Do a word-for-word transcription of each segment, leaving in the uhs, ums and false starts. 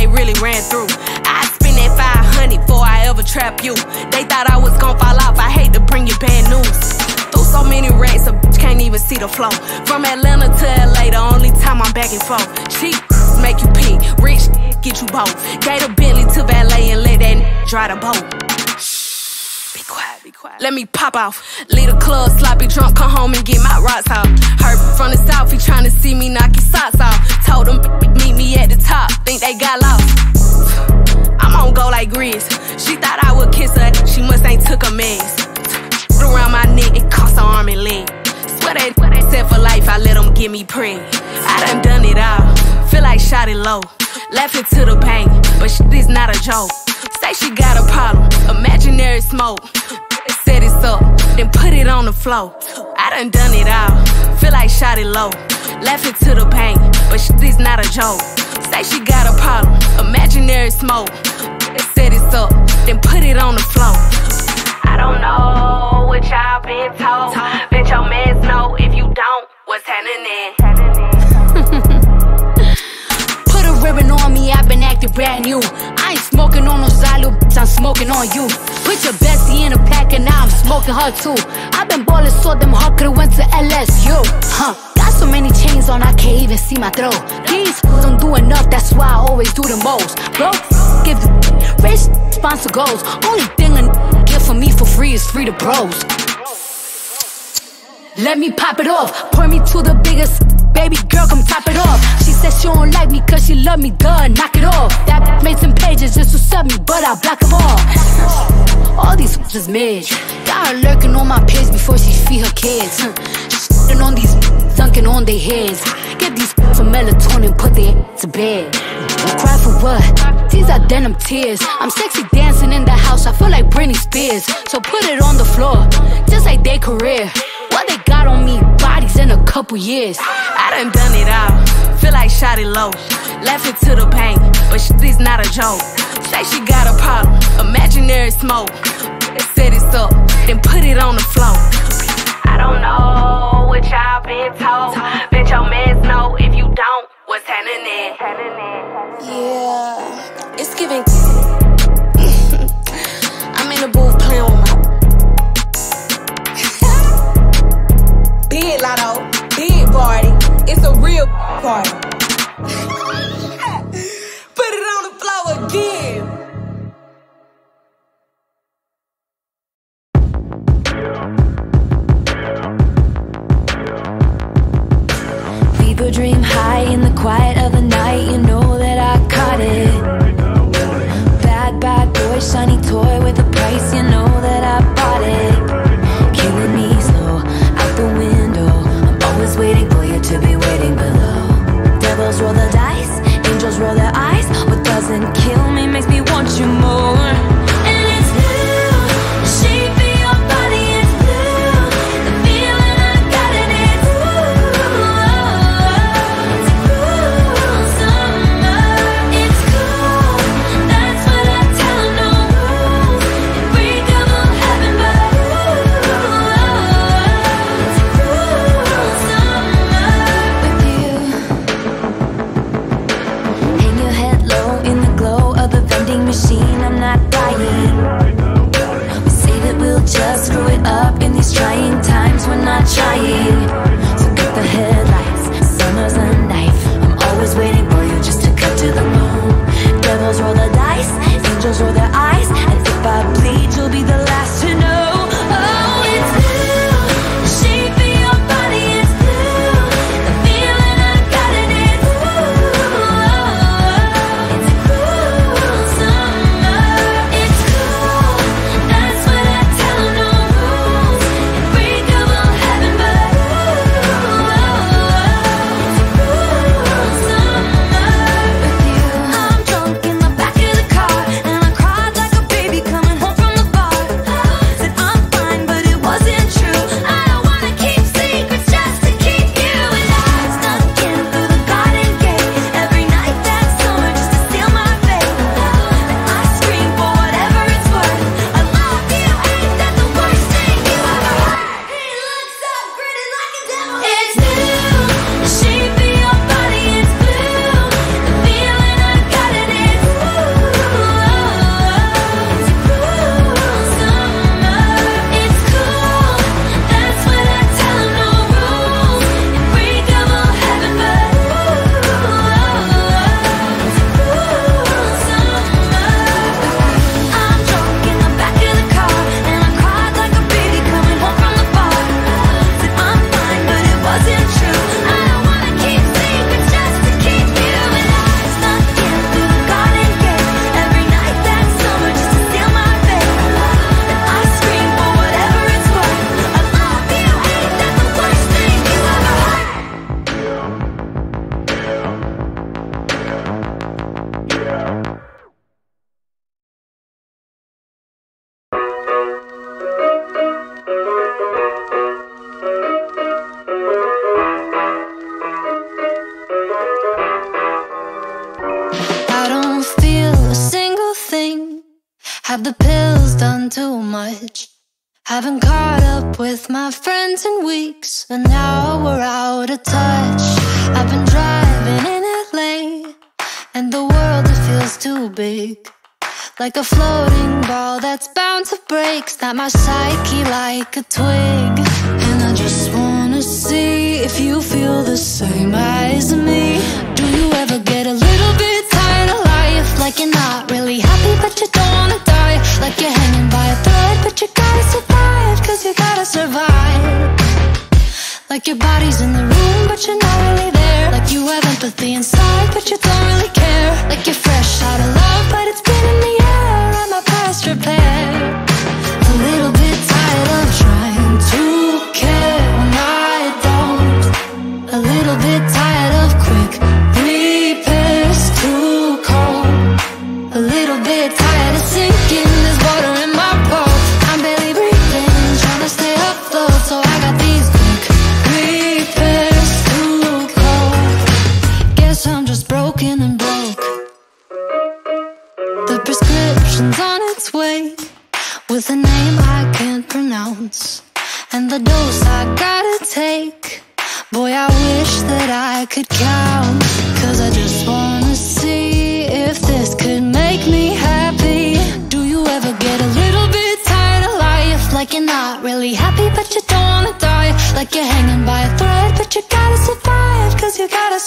they really ran through. I spend that five hundred before I ever trap you. They thought I was gon' fall off, I hate to bring you bad news. Through so many racks, a bitch can't even see the flow. From Atlanta to L A, the only time I'm back and forth. Cheap make you pee, rich get you both. Gave a Bentley to valet and let that dry the boat. Be quiet, be quiet. Let me pop off. Leave the club, sloppy drunk, come home and get my rocks off. Heard from the south, he tryna see me knock his socks off. Told him meet me at the top, think they got lost. I'm on go like Grizz. She thought I would kiss her, she must ain't took a mess. Around my neck, it cost her arm and leg. Swear they said for life, I let them get me preg. I done done it all, feel like shot it low. Left it to the bank, but shit is not a joke. Say she got a problem, imaginary smoke. Set it up, then put it on the floor. I done done it all, feel like shot it low. Left it to the bank, but shit is not a joke. Say she got a problem, imaginary smoke. Set it up, then put it on the floor. I don't know what y'all been told. Bet your mans know if you don't, what's happening? Put a ribbon on me, I've been acting brand new. I ain't smoking on no side, little bitch, I'm smoking on you. Put your bestie in a pack and now I'm smoking her too. I've been ballin' so them hard could've went to L S U. Huh, got so many chains on I can't even see my throat. These don't do enough, that's why I always do the most. Bro, give the rich sponsor goals. Only thing a get for me for free is free to bros. Let me pop it off, pour me to the biggest. Baby girl, come top it off. She said she don't like me cause she love me, duh, knock it off. That made some pages just to sub me, but I block them all. All these just mid. Got her lurking on my page before she feed her kids. Shitting on these, dunking on their heads. Get these some melatonin, put their to bed. Cry for what? These are denim tears. I'm sexy dancing in the house, I feel like Britney Spears. So put it on the floor, just like their career. What they got on me, bodies in a couple years. I done done it all, feel like shot it low. Left it to the bank, but shit is not a joke. Say she got a problem, imaginary smoke. Set it up, then put it on the floor. I don't know what y'all been told. Bet your mans know if you don't, what's happening? Yeah, it's giving. I'm in the booth playing with my big Latto, big Bardi. It's a real party. Put it on the floor again. People dream high in the quiet of the night. You know that I caught it. don't feel a single thing. Have the pills done too much? Haven't caught up with my friends in weeks, and now we're out of touch. I've been driving in L A, and the world, it feels too big, like a floating ball that's bound to break. Snap my psyche like a twig. And I just wanna see if you feel the same as me. Do you ever get a little bit tired of life? Like you're not really happy but you don't wanna die. Like you're hanging by a thread but you gotta survive, cause you gotta survive. Like your body's in the room but you're not really there. Like you have empathy inside but you don't really care. Like you're fresh out of love but it's been in the air. I'm a past repair. A little bit tired of trying to care when I don't. A little bit tired of quick repairs, too cold. A little bit tired of sinking, there's water in my pulse. I'm barely breathing, trying to stay afloat, so I got these quick repairs, too cold. Guess I'm just broken and broke. The prescription's on its way, with a name I can't pronounce, and the dose I gotta take. Boy, I wish that I could count, cause I just wanna see if this could make me happy. Do you ever get a little bit tired of life? Like you're not really happy but you don't wanna die. Like you're hanging by a thread but you gotta survive, cause you gotta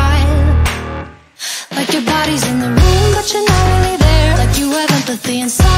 survive. Like your body's in the room but you're not really there. Like you have empathy inside